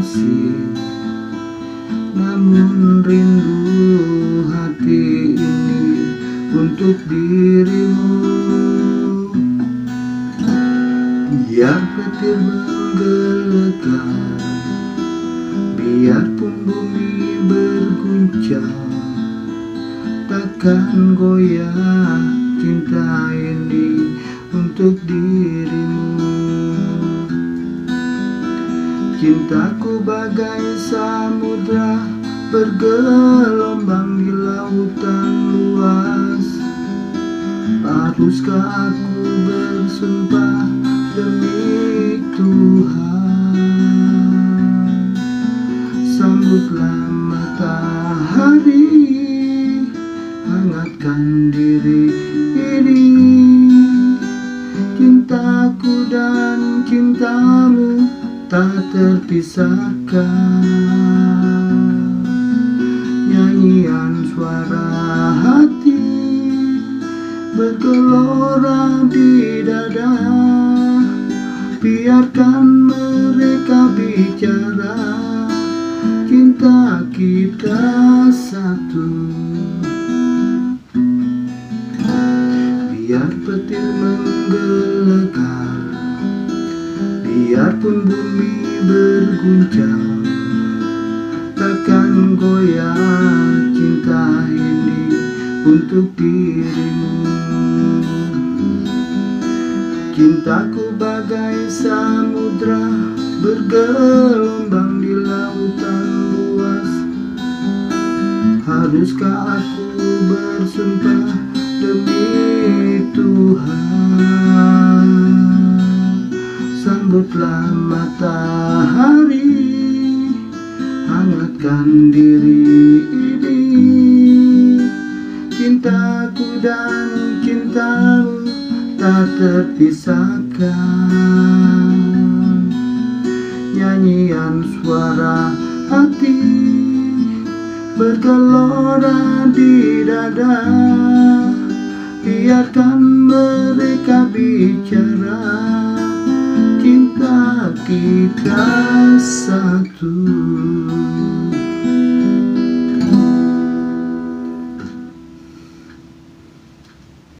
kasih, namun rindu hati ini untuk dirimu. Biar petir menggelegar, biarpun bumi berguncang, takkan goyah cinta ini untuk dirimu. Cintaku bagai samudra bergelombang di lautan luas. Haruskah aku bersumpah demi Tuhan? Sambutlah matahari, hangatkan diri ini. Cintaku dan cintamu tak terpisahkan. Nyanyian suara hati bergelora di dada. Biarkan mereka bicara, cinta kita satu. Biar petir menggelegar, biarpun bumi berguncang, takkan goyah cinta ini untuk dirimu. Cintaku bagai samudra bergelombang di lautan luas. Haruskah aku bersumpah demi Tuhan? Sambutlah matahari, hangatkan diri ini. Cintaku dan cintamu tak terpisahkan. Nyanyian suara hati bergelora di dada. Biarkan mereka bicara, cinta kita satu.